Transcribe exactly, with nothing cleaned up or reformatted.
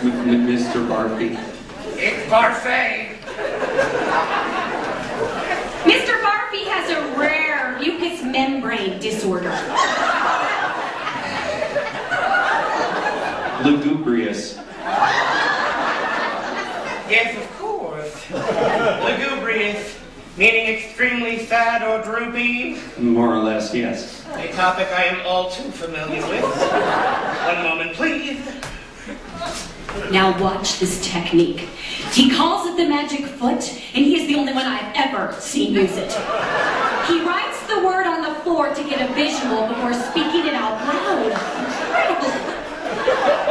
Mister Barfee. It's Barfee. Mister Barfee has a rare mucous membrane disorder. Lugubrious. Yes, of course. Lugubrious, meaning extremely sad or droopy. More or less, yes. A topic I am all too familiar with. One moment, please. Now watch this technique. He calls it the magic foot, and he is the only one I've ever seen use it. He writes the word on the floor to get a visual before speaking it out loud. Incredible.